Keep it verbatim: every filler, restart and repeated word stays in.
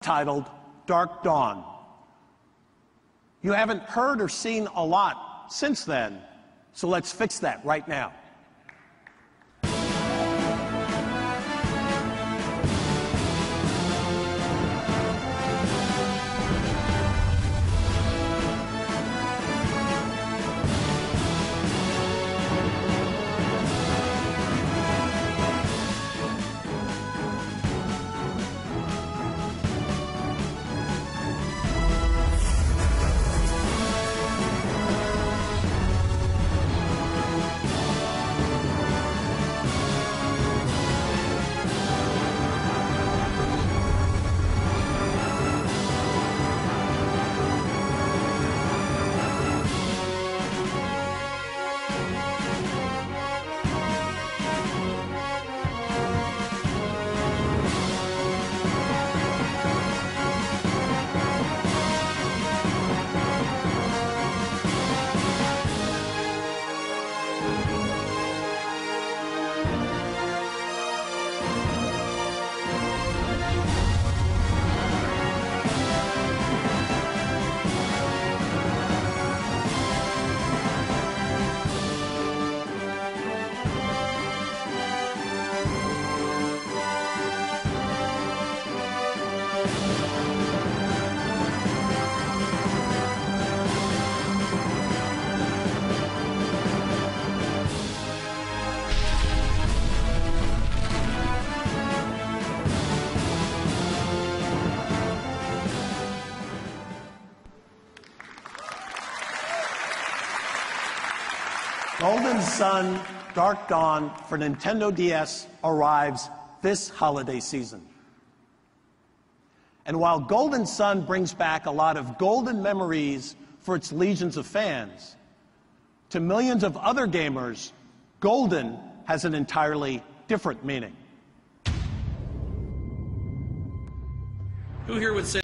titled Dark Dawn. You haven't heard or seen a lot since then, so let's fix that right now. Golden Sun Dark Dawn for Nintendo D S arrives this holiday season. And while Golden Sun brings back a lot of golden memories for its legions of fans, to millions of other gamers, golden has an entirely different meaning. Who here would say